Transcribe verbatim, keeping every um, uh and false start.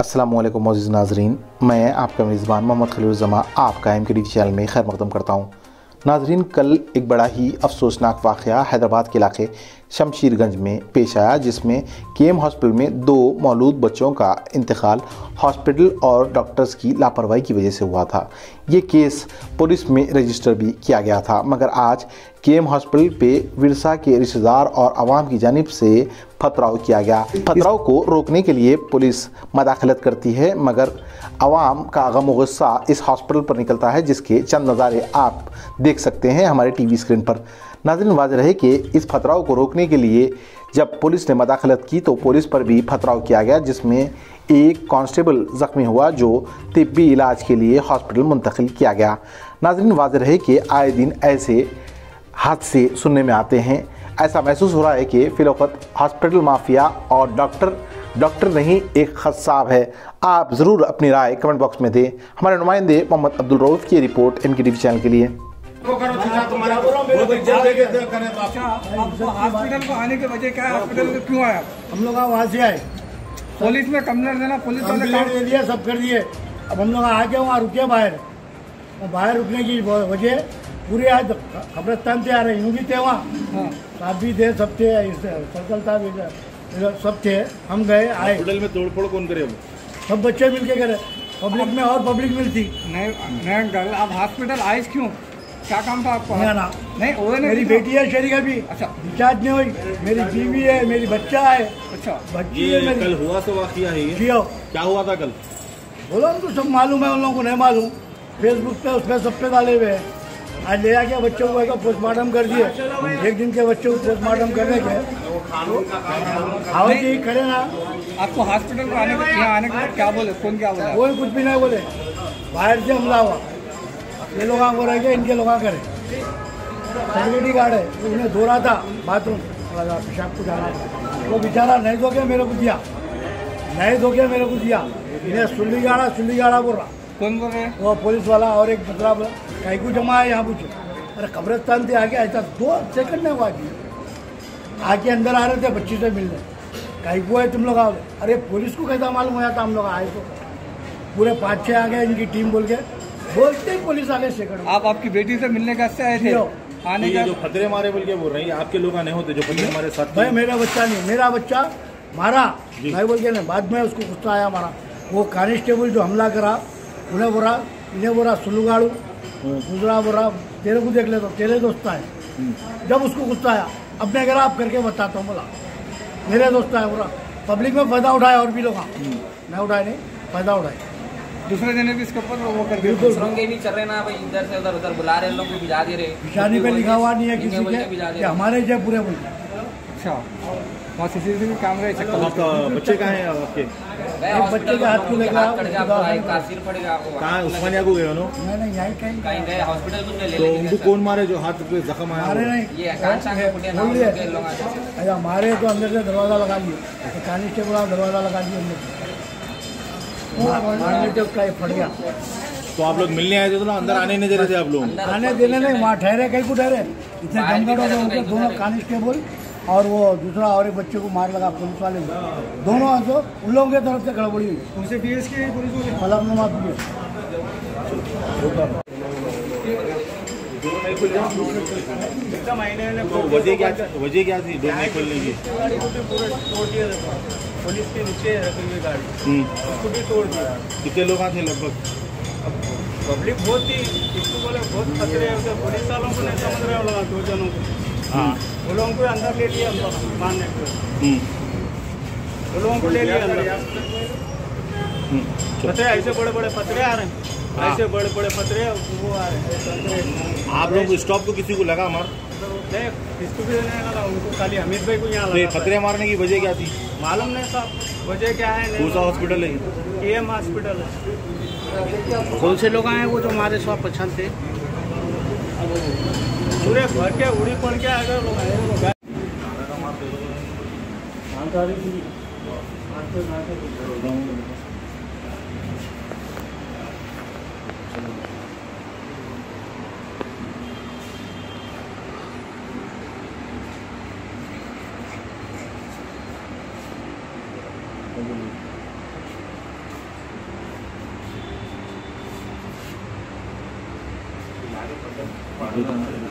अस्सलामुअलैकुम मोअज़्ज़िज़ नाज़रीन, मैं आपका मेज़बान मोहम्मद खलीलुज़्ज़मा आपका एम के डी चैनल में खैर मक़दम करता हूँ। नाज़रीन, कल एक बड़ा ही अफसोसनाक वाक़या हैदराबाद के इलाके शमशीरगंज में पेश आया, जिसमें के एम हॉस्पिटल में दो मौलूद बच्चों का इंतकाल हॉस्पिटल और डॉक्टर्स की लापरवाही की वजह से हुआ था। ये केस पुलिस में रजिस्टर भी किया गया था, मगर आज के एम हॉस्पिटल पे विरसा के रिश्तेदार और आवाम की जानिब से पथराव किया गया। पथराव को रोकने के लिए पुलिस मदाखलत करती है, मगर आवाम का गम व गुस्सा इस हॉस्पिटल पर निकलता है, जिसके चंद नज़ारे आप देख सकते हैं हमारे टीवी स्क्रीन पर। नाज़रीन, वाज़ेह रहे कि इस पथराव को रोकने के लिए जब पुलिस ने मदाखलत की तो पुलिस पर भी पथराव किया गया, जिसमें एक कांस्टेबल ज़ख्मी हुआ जो तिब्बी इलाज के लिए हॉस्पिटल मुंतकिल किया गया। नाज़रीन, वाज़ेह रहे कि आए दिन ऐसे हादसे सुनने में आते हैं। ऐसा महसूस हो रहा है कि फ़िलौक़त हॉस्पिटल माफिया और डॉक्टर डॉक्टर नहीं एक खस्साब है। आप ज़रूर अपनी राय कमेंट बॉक्स में दें। हमारे नुमाइंदे मोहम्मद अब्दुल रऊफ़ की report M K D channel के लिए। हॉस्पिटल को आने की वजह क्या है? हॉस्पिटल में क्यों आया? हम लोग वहाँ से आए, पुलिस में कंप्लेंट देना, पुलिस वाले काम दे दिया, सब कर दिए। अब हम लोग आके वहाँ रुके बाहर, और बाहर रुकने की वजह पूरे आज कब्रस्तान से आ रहे यूँ भी थे वहाँ, साहब भी थे, सब थे, सर्कल था भी, सब थे। हम गए आए, हॉस्पिटल में तोड़फोड़ कौन करे? सब बच्चे मिलके करे, पब्लिक में और पब्लिक मिलती नहीं नहीं गल। अब हॉस्पिटल आए क्यों? क्या काम था आपको? ना ना नहीं वो नहीं, मेरी बेटी है शरीका भी, अच्छा डिस्चार्ज नहीं हुई, मेरी बीवी है, मेरी बच्चा है, अच्छा बच्ची है मेरी। कल हुआ तो वाकया है ये? जी हो, क्या हुआ था कल? बोलो हमको सब मालूम है, उन लोगों को नहीं मालूम। फेसबुक पे उसमें सब पे डाले हुए हैं। आज ले आके बच्चों को पोस्टमार्टम कर दिए, एक दिन के बच्चों को पोस्टमार्टम करने के आओ जी करे ना। आपको हॉस्पिटल को आने के यहाँ आने के बाद क्या बोले? कौन क्या बोला? कोई कुछ भी नहीं बोले, बाहर से हमला हुआ। ये लोग को रह गए, इनके लोग करे। सिक्योरिटी गार्ड है, उन्हें धो रहा था बाथरूम, पेशाब को जाना था, वो बेचारा नहीं धो के मेरे को दिया, नहीं धो के मेरे को दिया। इन्हें सुल्ली गाड़ा सुल्ली गाड़ा बोल रहा। कौन बोल रहे हैं? वो पुलिस वाला और एक दूसरा कहीं को जमा है यहाँ पूछे। अरे कब्रिस्तान से आके ऐसा दो सेकंड में हुआ जी, आके अंदर आ रहे थे बच्ची से मिलने, कहीं को है तुम लोग आओ। अरे पुलिस को कैसा मालूम होया था? हम लोग आए तो पूरे पाँच छः आ गए, इनकी टीम बोल के बोलते ही पुलिस आ गए सेकंड। आप आपकी बेटी से मिलने का आए थे? आने ये का जो फतरे मारे बोल के बोल रहे हैं, आपके लोग नहीं होते जो फतरे मारे साथ? भाई मेरा बच्चा नहीं, मेरा बच्चा मारा भाई बोल के नहीं, बाद में उसको गुस्सा आया मारा। वो कांस्टेबल जो हमला करा उन्हें बोला, इन्हें बोला सुलूगाड़ू, दूसरा बोला तेरे को देख ले तो तेरे दोस्त है। जब उसको गुस्सा आया, अब मैं आप करके बताता हूँ, बोला मेरे दोस्त है, बोला पब्लिक में फायदा उठाया और भी लोग, मैं उठाए नहीं, फायदा उठाए। दूसरे दिन भी इसके ऊपर वो कर दिया। बिल्कुल के भी चल रहे ना भाई, इधर से उधर उधर बुला रहे लोग को, भिजा दे रहे। निशानी पे लिखा हुआ नहीं है किसी के कि हमारे जो पूरे बोलते। अच्छा, वहाँ सीसीटीवी कैमरे चेक करो। आपका बच्चे कहाँ हैं आपके? एक बच्चे के हाथ को लेकर सिर पड़ेगा आपको। कहाँ है? उस्मानिया को गए हो? मैंने यहीं कहीं कहीं गए हॉस्पिटल में ले तो उनको कौन मारे जो हाथ पे जख्म आया? मारे नहीं, ये आकांक्षा के पुटिया नाम के लोग आते हैं। अच्छा मारे तो अंदर से दरवाजा लगा दिए, कांस्टेबल दरवाजा लगा दिए अंदर, मारने जब का फट गया। तो आप लोग मिलने आए थे तो ना अंदर आने नहीं दे रहे थे आप लोग? आने देने नहीं, वहाँ ठहरे, कहीं को ठहरे, इतने जमगढ़ हो गए उनके दोनों कांस्टेबल और वो दूसरा और एक बच्चे को मार लगा पुलिस वाले, दोनों तो उन लोगों की तरफ से गड़बड़ी हुई। उनसे पी एस की पुलिस वाले फलकनुमा पी एस। वजह क्या वजह क्या थी डोर नहीं खोलने की? पुलिस के नीचे रखी हुई गाड़ी, उसको भी तोड़ दिया। कितने लोग थे लगभग? पब्लिक बहुत थी, इसको बोले बहुत खतरे है, पुलिस वालों को नहीं समझ रहे लोग, दो जनों को। हाँ, वो लोगों को अंदर ले लिया मारने को, वो लोगों को ले लिया अंदर। पतरे ऐसे बड़े बड़े पतरे आ रहे हैं, ऐसे बड़े बड़े पतरे वो आ रहे हैं। आप लोग स्टॉप को किसी को लगा मार? नहीं, किसको भी नहीं लगा, उनको खाली हमीद भाई को यहाँ तो ये लगा। खतरे मारने की वजह क्या थी? मालूम नहीं साहब, वजह क्या है? कौन सा हॉस्पिटल है? के एम हॉस्पिटल है। कौन से लोग आए वो जो हमारे सौ पहचान थे? पूरे भर के उड़ी पड़ के आगे लोग आए।